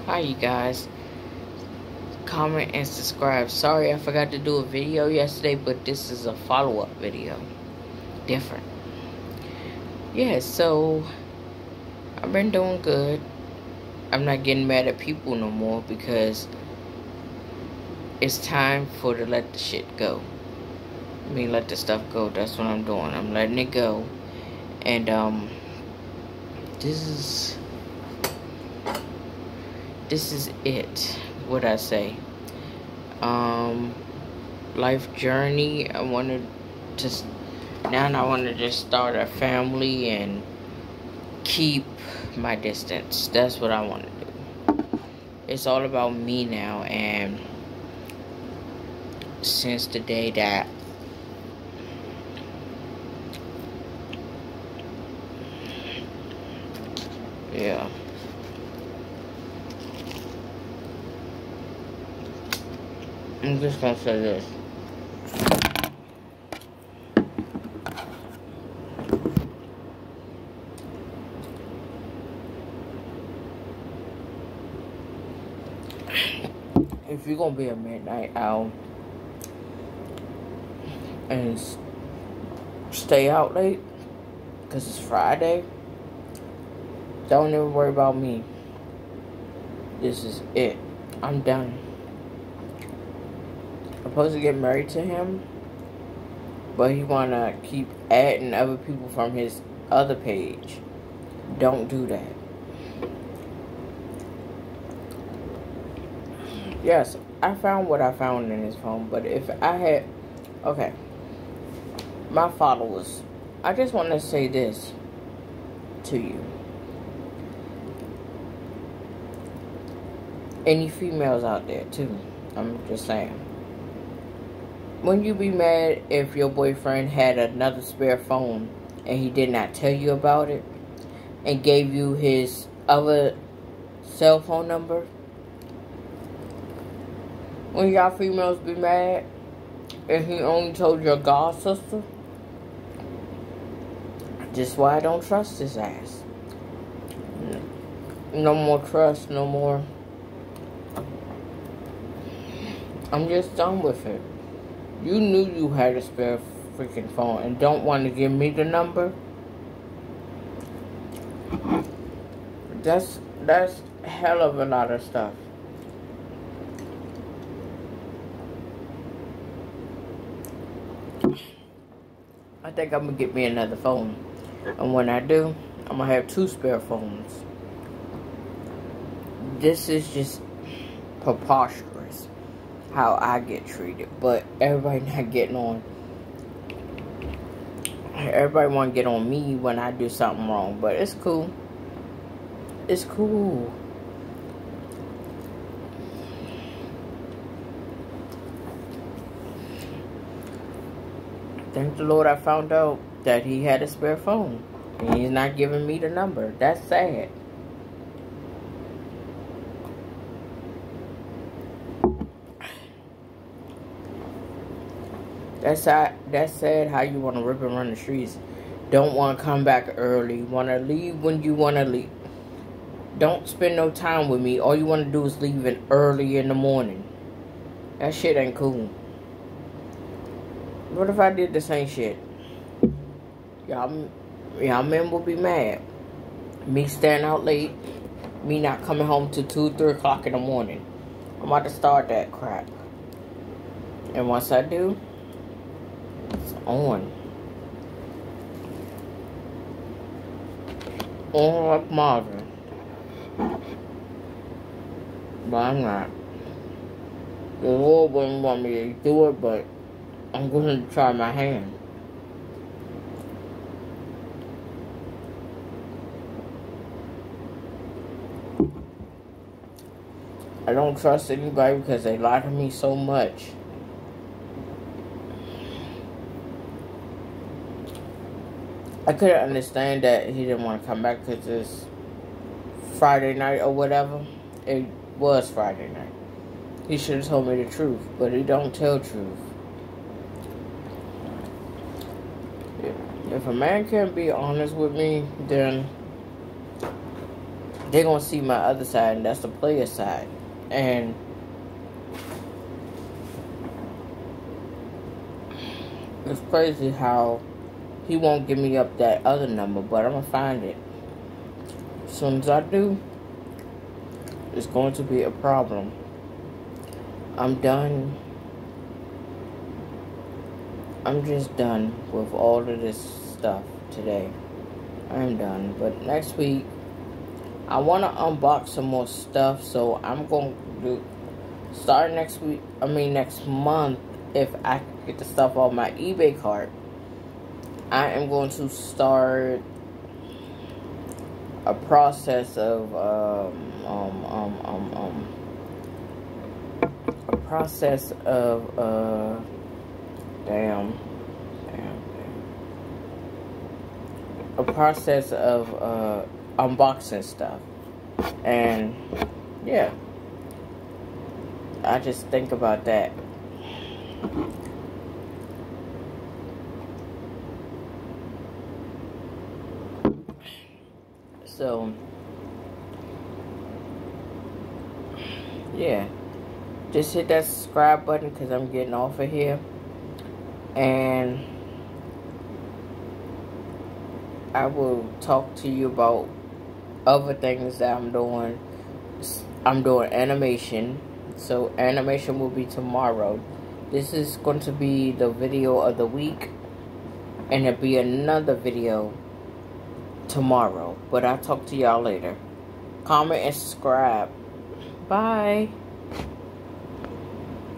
Hi, you guys. Comment and subscribe. Sorry I forgot to do a video yesterday, but this is a follow-up video. Different. Yeah, so I've been doing good. I'm not getting mad at people no more because it's time for to let the shit go. Let the stuff go. That's what I'm doing. I'm letting it go. And this is it. What I say. Life journey. I want to just start a family and keep my distance. That's what I want to do. It's all about me now, and since the day that I'm just gonna say this. If you're gonna be a midnight owl and stay out late because it's Friday, don't even worry about me. This is it. I'm done. I'm supposed to get married to him, but he wanna keep adding other people from his other page. Don't do that. Yes, I found what I found in his phone, but if I had... Okay. My followers, I just want to say this to you. Any females out there, too. I'm just saying. When you be mad if your boyfriend had another spare phone and he did not tell you about it and gave you his other cell phone number? When y'all females be mad and he only told your god sister? Just why I don't trust his ass. No more trust, no more. I'm just done with it. You knew you had a spare freaking phone and don't want to give me the number? That's hell of a lot of stuff. I think I'm going to get me another phone. And when I do, I'm going to have 2 spare phones. This is just preposterous how I get treated. But everybody not getting on. Everybody want to get on me when I do something wrong. But it's cool. It's cool. Thank the Lord I found out that he had a spare phone. And he's not giving me the number. That's sad. That's sad how you want to rip and run the streets. Don't want to come back early. Want to leave when you want to leave. Don't spend no time with me. All you want to do is leave it early in the morning. That shit ain't cool. What if I did the same shit? Y'all men will be mad. Me staying out late. Me not coming home till 2, 3 o'clock in the morning. I'm about to start that crap. And once I do, it's on. On like Marvin. But I'm not. The Lord wouldn't want me to do it, but I'm going to try my hand. I don't trust anybody because they lie to me so much. I couldn't understand that he didn't want to come back because it's Friday night or whatever. It was Friday night. He should have told me the truth, but he don't tell truth. If a man can't be honest with me, then they're going to see my other side, and that's the player side. And it's crazy how he won't give me up that other number, but I'm going to find it. As soon as I do, it's going to be a problem. I'm done. I'm just done with all of this stuff today. I'm done. But next week, I want to unbox some more stuff. So I'm going to start next week. Next month. If I get the stuff off my eBay cart, I am going to start a process of unboxing stuff. And yeah, I just think about that. So yeah, just hit that subscribe button because I'm getting off of here, and I will talk to you about other things that I'm doing. I'm doing animation, so animation will be tomorrow. This is going to be the video of the week, and there'll be another video tomorrow. But I'll talk to y'all later. Comment and subscribe. Bye.